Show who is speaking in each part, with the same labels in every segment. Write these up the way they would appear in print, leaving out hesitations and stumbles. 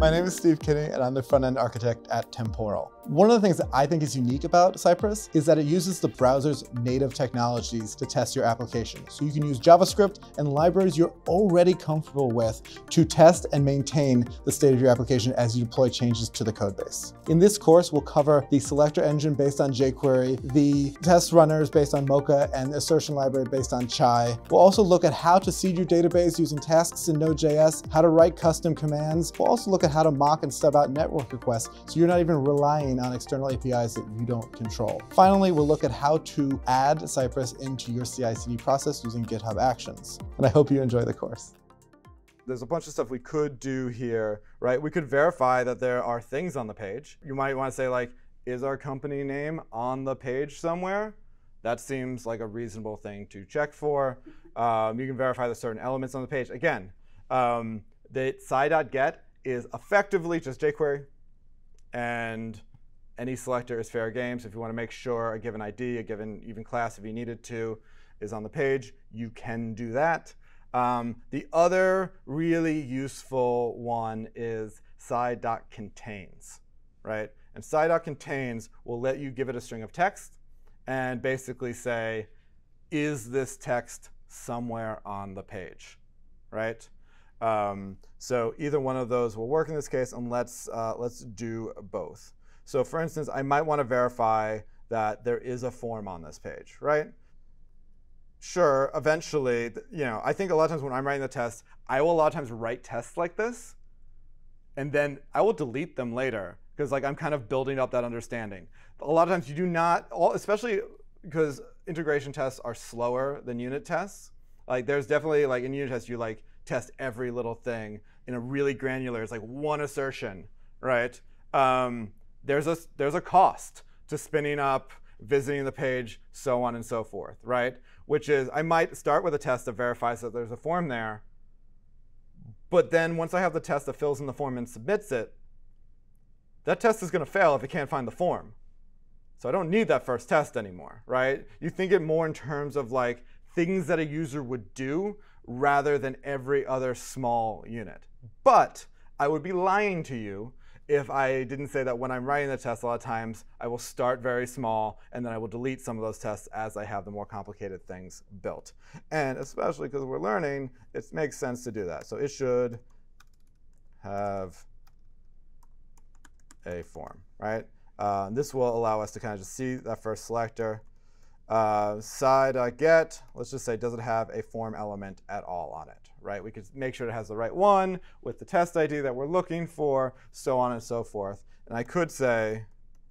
Speaker 1: My name is Steve Kinney, and I'm the front-end architect at Temporal. One of the things that I think is unique about Cypress is that it uses the browser's native technologies to test your application. So you can use JavaScript and libraries you're already comfortable with to test and maintain the state of your application as you deploy changes to the codebase. In this course, we'll cover the selector engine based on jQuery, the test runners based on Mocha, and the assertion library based on Chai. We'll also look at how to seed your database using tasks in Node.js, how to write custom commands. We'll also look at how to mock and stub out network requests so you're not even relying on external APIs that you don't control. Finally, we'll look at how to add Cypress into your CI/CD process using GitHub Actions. And I hope you enjoy the course.
Speaker 2: There's a bunch of stuff we could do here, right? We could verify that there are things on the page. You might want to say, like, is our company name on the page somewhere? That seems like a reasonable thing to check for. You can verify that certain elements on the page. Again, the sci.get is effectively just jQuery, and any selector is fair game. So if you want to make sure a given ID, a given even class, if you needed to, is on the page, you can do that. The other really useful one is sci.contains, right? And sci.contains will let you give it a string of text and basically say, is this text somewhere on the page, right? So either one of those will work in this case, and let's do both. So for instance, I might want to verify that there is a form on this page, right? Sure, eventually, I think a lot of times when I'm writing the test, I will a lot of times write tests like this, and then I will delete them later, because I'm kind of building up that understanding. A lot of times you do not, especially because integration tests are slower than unit tests. There's definitely, in unit tests, you test every little thing in a really granular, it's like one assertion, right? There's a cost to spinning up, visiting the page, so on and so forth, right? Which is, I might start with a test that verifies that there's a form there, but then once I have the test that fills in the form and submits it, that test is going to fail if it can't find the form. So I don't need that first test anymore, right? You think it more in terms of things that a user would do rather than every other small unit. But I would be lying to you if I didn't say that when I'm writing the test, a lot of times I will start very small, and then I will delete some of those tests as I have the more complicated things built. And especially because we're learning, it makes sense to do that. So it should have a form, right? This will allow us to kind of just see that first selector. Sci.get, let's just say, does it have a form element at all on it, right? We could make sure it has the right one with the test ID that we're looking for, so on and so forth. And I could say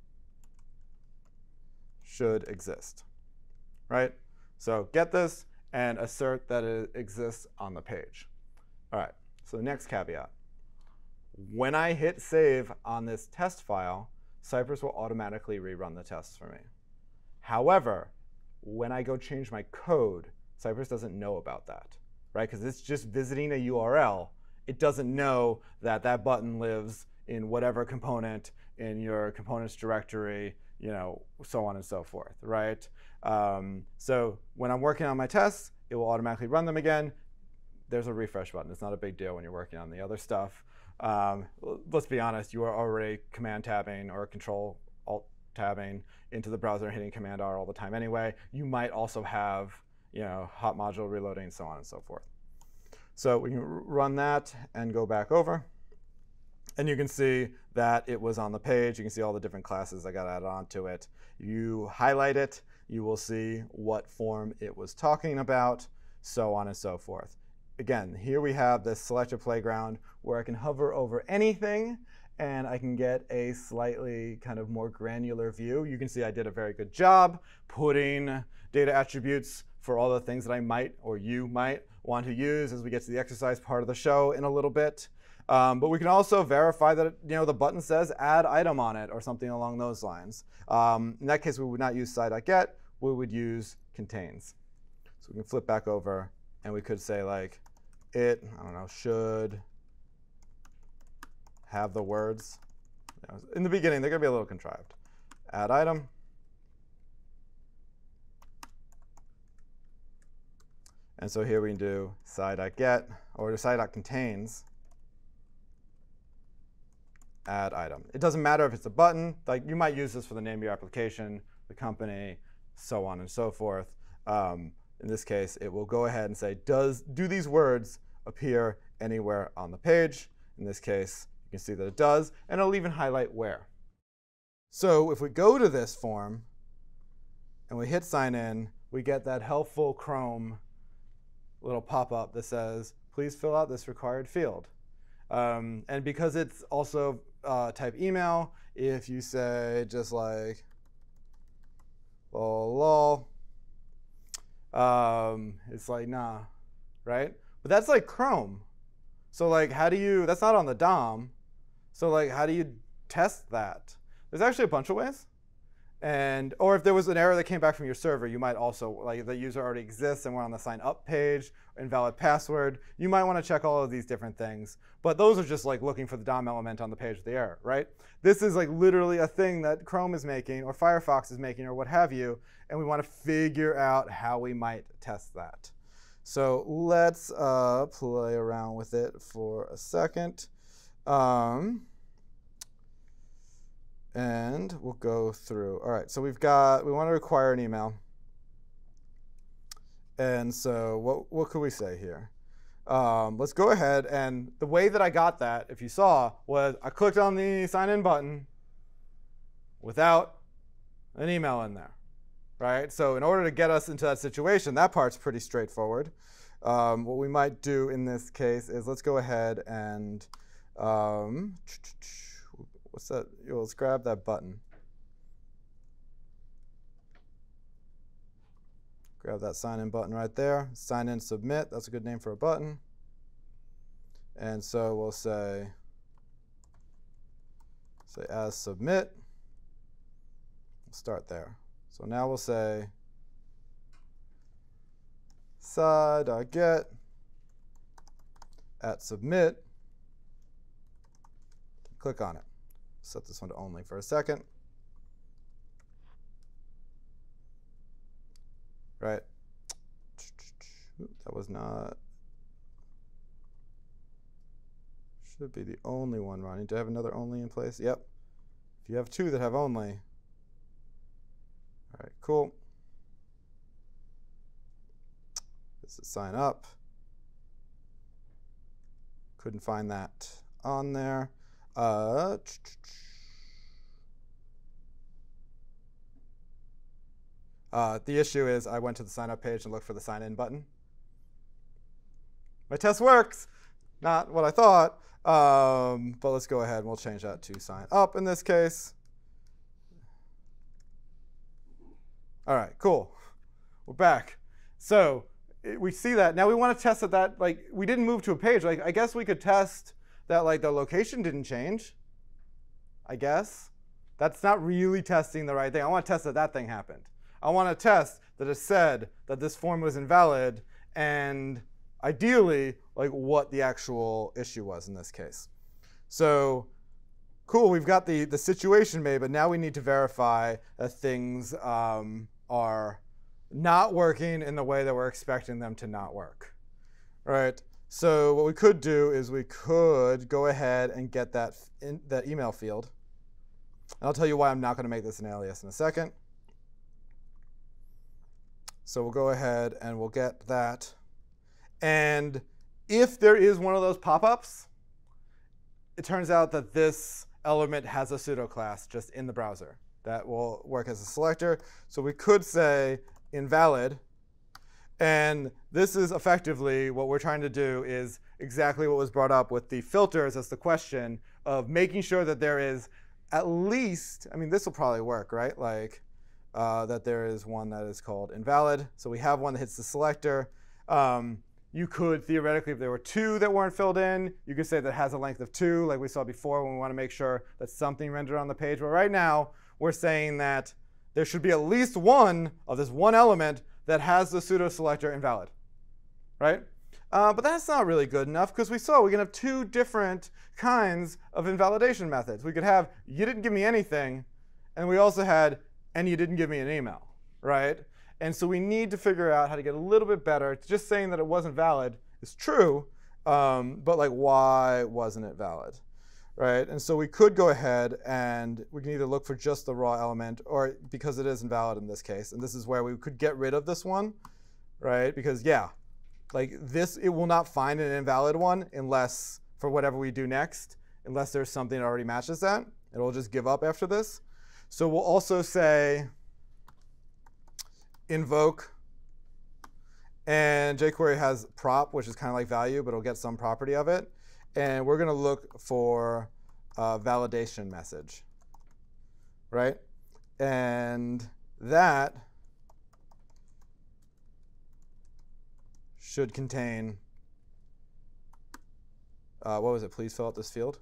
Speaker 2: should exist, right? So get this and assert that it exists on the page. All right, so the next caveat. When I hit save on this test file, Cypress will automatically rerun the tests for me. However, when I go change my code, Cypress doesn't know about that, right? Because it's just visiting a URL. It doesn't know that that button lives in whatever component in your components directory, so on and so forth, right? So when I'm working on my tests, it will automatically run them again. There's a refresh button. It's not a big deal when you're working on the other stuff. Let's be honest, you are already command tabbing or control alt tabbing into the browser and hitting Command R all the time anyway. You might also have hot module reloading, so on and so forth. So we can run that and go back over. And you can see that it was on the page. You can see all the different classes that got added onto it. You highlight it, you will see what form it was talking about, so on and so forth. Again, here we have this selector playground where I can hover over anything and I can get a slightly kind of more granular view. You can see I did a very good job putting data attributes for all the things that I might or you might want to use as we get to the exercise part of the show in a little bit. But we can also verify that the button says add item on it or something along those lines. In that case, we would not use sci.get. We would use contains. So we can flip back over, and we could say I don't know, should have the words. In the beginning, they're going to be a little contrived. Add item. And so here we can do sci.get or sci.contains. add item. It doesn't matter if it's a button. Like you might use this for the name of your application, the company, so on and so forth. In this case, it will go ahead and say, do these words appear anywhere on the page? In this case, you can see that it does, and it'll even highlight where. So if we go to this form and we hit sign in, we get that helpful Chrome little pop-up that says, please fill out this required field. And because it's also type email, if you say just like lol, it's like nah, right? But that's like Chrome. So like how do you, that's not on the DOM. So like how do you test that? There's actually a bunch of ways. And, or if there was an error that came back from your server, you might also, like the user already exists and we're on the sign up page, invalid password, you might want to check all of these different things. But those are just like looking for the DOM element on the page with the error, right? This is like literally a thing that Chrome is making or Firefox is making or what have you, and we want to figure out how we might test that. So let's play around with it for a second. And we'll go through. All right, so we want to require an email. And so what could we say here? Let's go ahead, and the way that I got that, if you saw, was I clicked on the sign in button without an email in there, right? So in order to get us into that situation, that part's pretty straightforward. What we might do in this case is let's go ahead and what's that? Let's grab that button. Grab that sign in button right there. Sign in, submit. That's a good name for a button. And so we'll say as submit. We'll start there. So now we'll say sci.get at submit. Click on it. Set this one to only for a second. Right. That was not. Should be the only one running. Do I have another only in place? Yep. If you have two that have only. All right, cool. This is sign up. Couldn't find that on there. The issue is I went to the sign up page and looked for the sign in button. My test works. Not what I thought. But let's go ahead and we'll change that to sign up in this case. All right, cool. We're back. So we see that. Now we want to test that like we didn't move to a page. Like I guess we could test that like the location didn't change, I guess. That's not really testing the right thing. I want to test that that thing happened. I want to test that it said that this form was invalid and ideally like what the actual issue was in this case. So cool, we've got the situation made, but now we need to verify that things are not working in the way that we're expecting them to not work. All right. So what we could do is we could go ahead and get that email field. And I'll tell you why I'm not going to make this an alias in a second. So we'll go ahead and we'll get that. And if there is one of those pop-ups, it turns out that this element has a pseudo class just in the browser that will work as a selector. So we could say invalid. And this is effectively what we're trying to do is exactly what was brought up with the filters as the question of making sure that there is at least, I mean, this will probably work, right? Like that there is one that is called invalid. So we have one that hits the selector. You could theoretically, if there were two that weren't filled in, you could say that has a length of 2, like we saw before when we want to make sure that something rendered on the page. But right now, we're saying that there should be at least one of this one element that has the pseudo selector invalid, right? But that's not really good enough because we saw we can have two different kinds of invalidation methods. We could have you didn't give me anything, and we also had and you didn't give me an email, right? And so we need to figure out how to get a little bit better. Just saying that it wasn't valid is true, but like why wasn't it valid, right? And so we could go ahead and we can either look for just the raw element, or because it is invalid in this case, and this is where we could get rid of this one, right? Because yeah, like this, it will not find an invalid one unless, for whatever we do next, unless there's something that already matches that. It'll just give up after this. So we'll also say invoke, and jQuery has prop, which is kind of like value, but it'll get some property of it. And we're going to look for a validation message, right? And that should contain, what was it? Please fill out this field.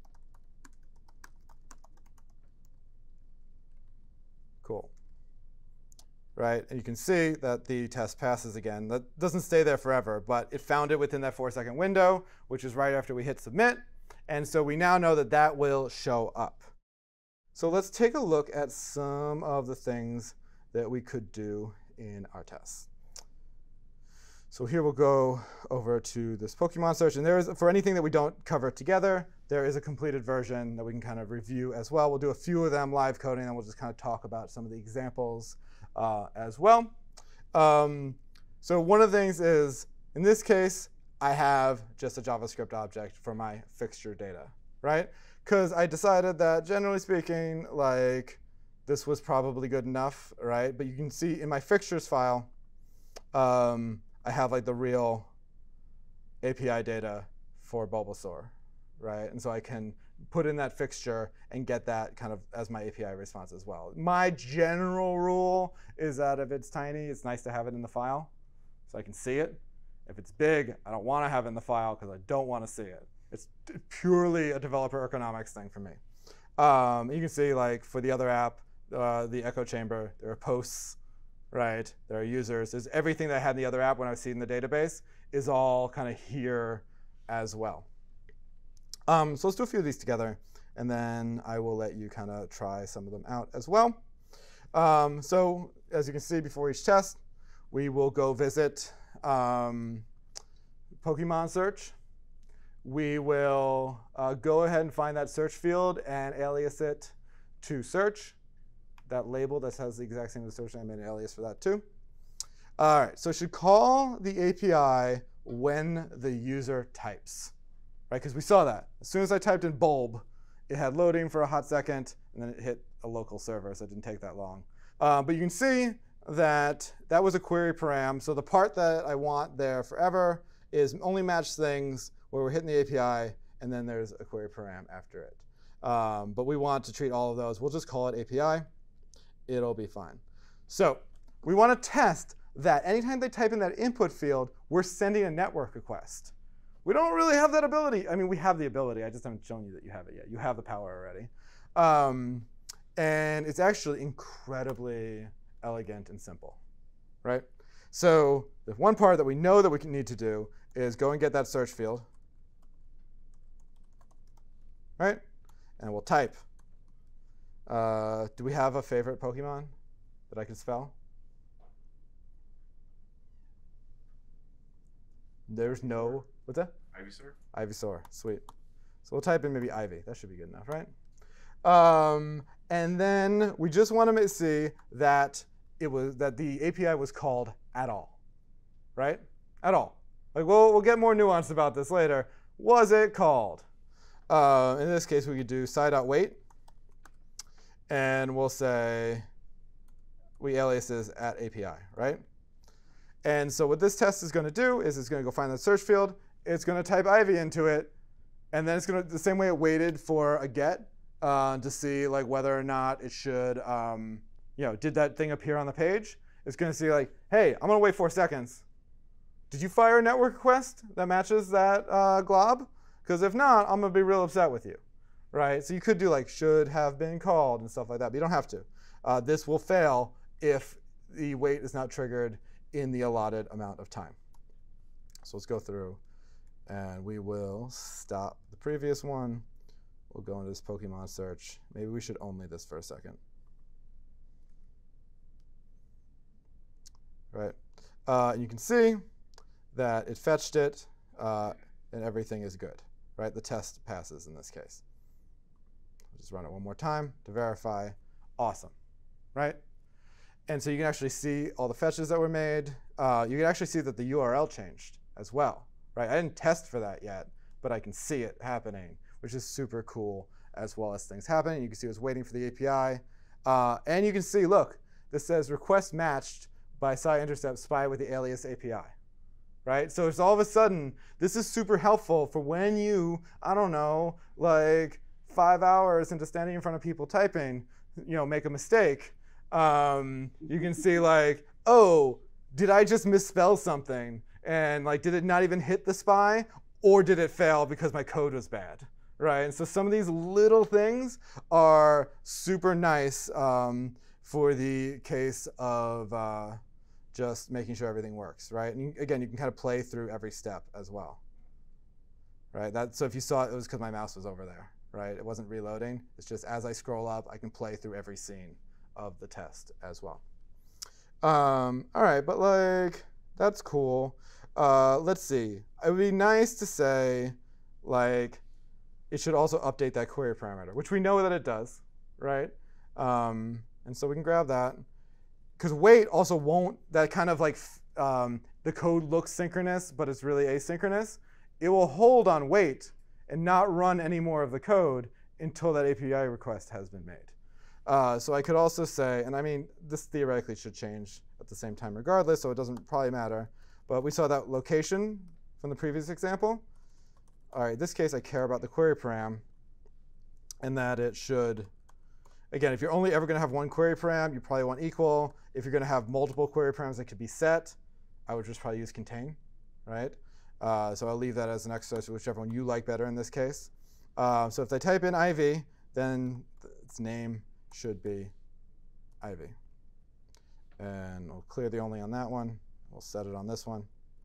Speaker 2: Cool. Right, and you can see that the test passes again. That doesn't stay there forever, but it found it within that 4-second window, which is right after we hit submit. And so we now know that that will show up. So let's take a look at some of the things that we could do in our tests. So here we'll go over to this Pokemon search, and there is, for anything that we don't cover together, there is a completed version that we can kind of review as well. We'll do a few of them live coding, and we'll just kind of talk about some of the examples as well. So one of the things is, in this case, I have just a JavaScript object for my fixture data, right? Because I decided that, generally speaking, like this was probably good enough, right? But you can see in my fixtures file, I have like the real API data for Bulbasaur, right? And so I can put in that fixture and get that kind of as my API response as well. My general rule is that if it's tiny, it's nice to have it in the file so I can see it. If it's big, I don't want to have it in the file because I don't want to see it. It's purely a developer economics thing for me. You can see like for the other app, the echo chamber, there are posts, right? There are users. There's everything that I had in the other app when I was seeing the database is all kind of here as well. So let's do a few of these together, and then I will let you kind of try some of them out as well. So as you can see, before each test, we will go visit Pokemon search. We will go ahead and find that search field and alias it to search. That label that has the exact same as search, I made an alias for that too. All right, so it should call the API when the user types, right? Because we saw that. As soon as I typed in bulb, it had loading for a hot second, and then it hit a local server, so it didn't take that long. But you can see that that was a query param. So the part that I want there forever is only match things where we're hitting the API, and then there's a query param after it. But we want to treat all of those. We'll just call it API. It'll be fine. So we want to test that anytime they type in that input field, we're sending a network request. We don't really have that ability. I mean, we have the ability. I just haven't shown you that you have it yet. You have the power already. And it's actually incredibly elegant and simple, right? So the one part that we know that we need to do is go and get that search field, right? And we'll type. Do we have a favorite Pokemon that I can spell? There's no, what's that?
Speaker 3: Ivysaur.
Speaker 2: Ivysaur, sweet. So we'll type in maybe Ivy. That should be good enough, right? And then we just want to see that the API was called at all, right? At all. Like we'll get more nuanced about this later. Was it called? In this case, we could do sci.wait. And we'll say we aliases at API, right? And so what this test is going to do is it's going to go find that search field. It's going to type Ivy into it. And then it's going to, the same way it waited for a get to see like whether or not it should, did that thing appear on the page? It's going to see like, hey, I'm going to wait 4 seconds. Did you fire a network request that matches that glob? Because if not, I'm going to be real upset with you. Right? So you could do like should have been called and stuff like that, but you don't have to. This will fail if the wait is not triggered in the allotted amount of time. So let's go through, and we will stop the previous one. We'll go into this Pokemon search. Maybe we should only this for a second. Right? And you can see that it fetched it, and everything is good. Right? The test passes in this case. Just run it one more time to verify. Awesome, right? And so you can actually see all the fetches that were made. You can actually see that the URL changed as well, right? I didn't test for that yet, but I can see it happening, which is super cool, as well as things happening. You can see it was waiting for the API. And you can see, look, this says request matched by sci-intercept spy with the alias API, right? So it's all of a sudden, this is super helpful for when you, I don't know, like 5 hours into standing in front of people typing, make a mistake. You can see like, oh, did I just misspell something? And like, did it not even hit the spy? Or did it fail because my code was bad, right? And so some of these little things are super nice for the case of just making sure everything works, right? And again, you can kind of play through every step as well, right? So if you saw it, it was because my mouse was over there, right? It wasn't reloading. It's just as I scroll up, I can play through every scene of the test as well. All right, but like, that's cool. Let's see. It would be nice to say, like, it should also update that query parameter, which we know that it does, right? And so we can grab that. Because wait also won't, that kind of like, the code looks synchronous, but it's really asynchronous. It will hold on wait and not run any more of the code until that API request has been made. So I could also say, and I mean, this theoretically should change at the same time regardless, so it doesn't probably matter. But we saw that location from the previous example. All right, in this case, I care about the query param, and that it should, again, if you're only ever going to have one query param, you probably want equal. If you're going to have multiple query params that could be set, I would just probably use contain, right? So I'll leave that as an exercise, whichever one you like better in this case. So if I type in IV, then its name should be IV. And we'll clear the only on that one. We'll set it on this one.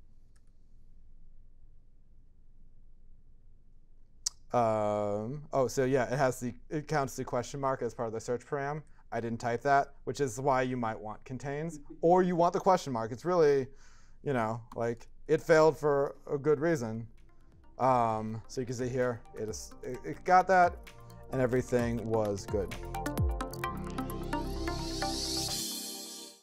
Speaker 2: Oh, so yeah, it counts the question mark as part of the search param. I didn't type that, which is why you might want contains, or you want the question mark. It's really, like it failed for a good reason. So you can see here, it got that, and everything was good.